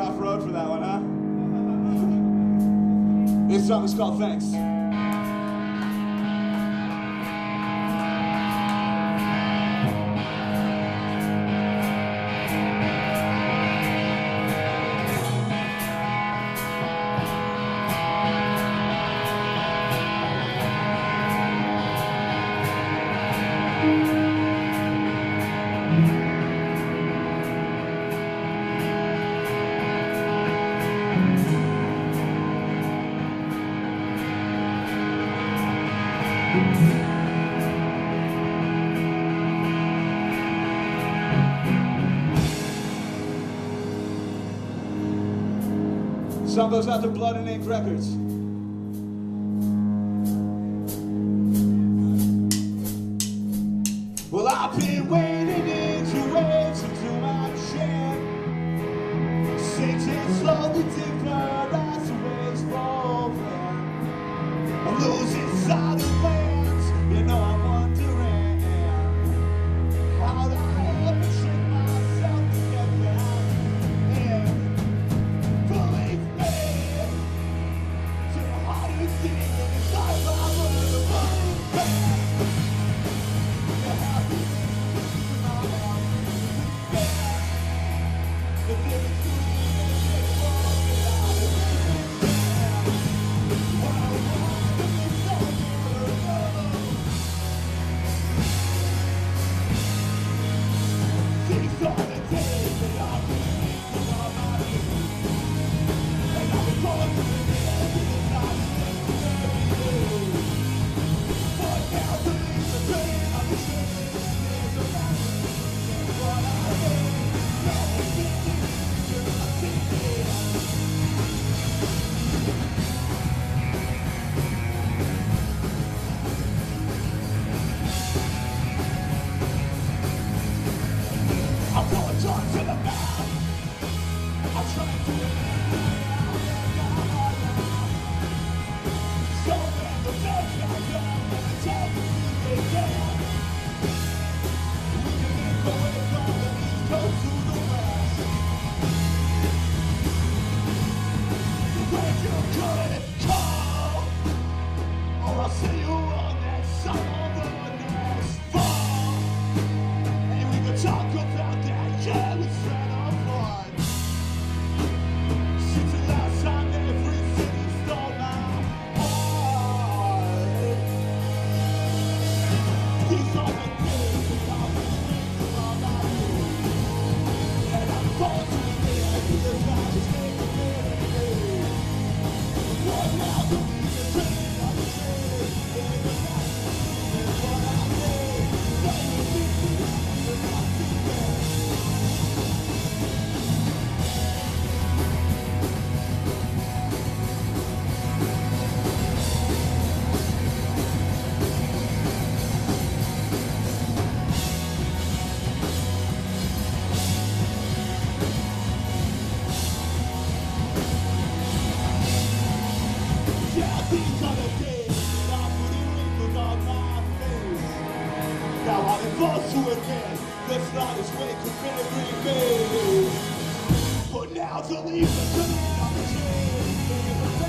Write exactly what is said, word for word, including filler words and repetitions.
off-road for that one, huh? This song is called Thanks. Song goes out to Blood and Ink Records. Well, I've been wading into waves into my chair, sinking slowly deeper as the waves fall there. I'm losing sight of lands, you know I'm wondering how the hell I trick myself to get back in. Believe me, to the hardest thing inside my world, the bottom back. The happy thing in my heart is back. The difference between me and this world that I live in. What I want to be so good. These are the days that I've been thinking about my youth. And I've been going through the end of the night and every day. But now to leave the pain of the shame is a matter of what I hate. Now I'm thinking to my thinking. I'm going dark to the mouth. I'm trying to show them the best I got and tell me they can. We can make our way from the east coast to the west. When you could call, or I'll see you on that side of the next fall. And we can talk about that yellow thread of blood. Since the last time every city stole my heart. These are the days that I've been thinking about my youth. And I'm going to the end of the night is making me. What now to leave the train on the train in the night is what I need. When you leave me, you're not too bad. Yeah, these are the days that I'm putting wrinkles on my face. Now I'm forced to admit the slightest way could bury me. But now to leave the train on the train is a